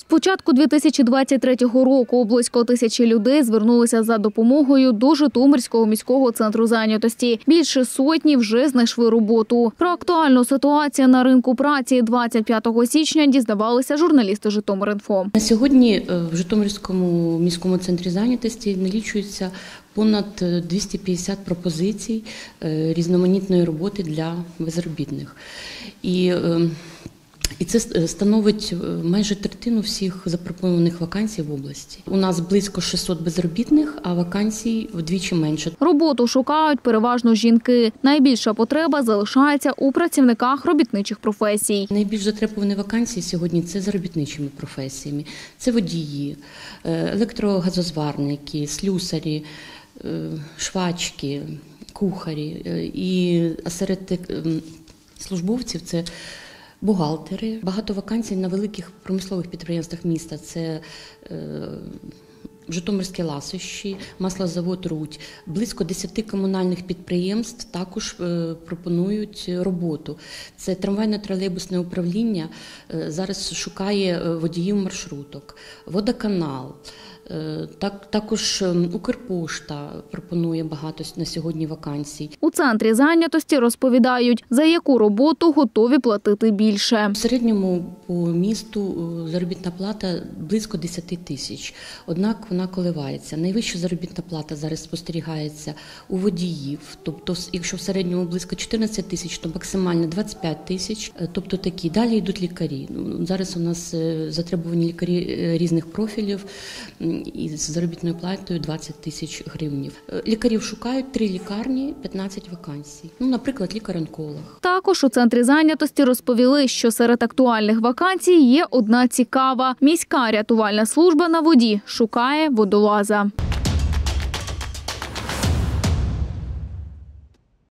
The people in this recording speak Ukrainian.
З початку 2023 року близько 1000 людей звернулися за допомогою до Житомирського міського центру зайнятості. Більше сотні вже знайшли роботу. Про актуальну ситуацію на ринку праці 25 січня дізнавалися журналісти Житомир.Інфо. На сьогодні в Житомирському міському центрі зайнятості налічується понад 250 пропозицій різноманітної роботи для безробітних. І це становить майже третину всіх запропонованих вакансій в області. У нас близько 600 безробітних, а вакансій вдвічі менше. Роботу шукають переважно жінки. Найбільша потреба залишається у працівниках робітничих професій. Найбільш затребувані вакансії сьогодні – це за робітничими професіями. Це водії, електрогазозварники, слюсарі, швачки, кухарі. І серед службовців – це бухгалтери. Багато вакансій на великих промислових підприємствах міста. Це Житомирські ласощі, маслозавод «Рудь». Близько 10 комунальних підприємств також пропонують роботу. Це трамвайно-тролейбусне управління зараз шукає водіїв маршруток, водоканал. Також Укрпошта пропонує багато на сьогодні вакансій. У центрі зайнятості розповідають, за яку роботу готові платити більше. В середньому по місту заробітна плата близько 10 тисяч, однак вона коливається. Найвища заробітна плата зараз спостерігається у водіїв, тобто якщо в середньому близько 14 тисяч, то максимально 25 тисяч, тобто такі. Далі йдуть лікарі. Зараз у нас затребувані лікарі різних профілів, із заробітною платою 20 тисяч гривень. Лікарів шукають 3 лікарні, 15 вакансій. Наприклад, лікар-онколог. Також у центрі зайнятості розповіли, що серед актуальних вакансій є одна цікава. Міська рятувальна служба на воді шукає водолаза.